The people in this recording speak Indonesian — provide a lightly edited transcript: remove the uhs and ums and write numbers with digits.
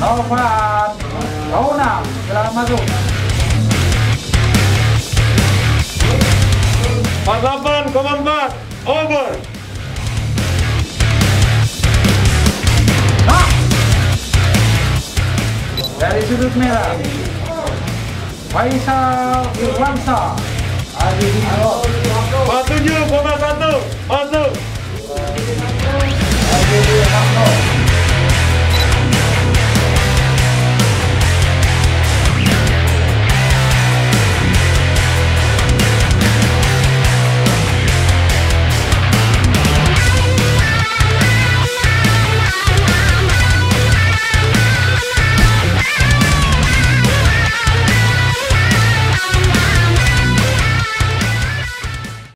Novan, Kaunam, silakan masuk. 48,4 over. Nah, dari sudut merah, Faisal Irwansa, Adi Hidro. 47,5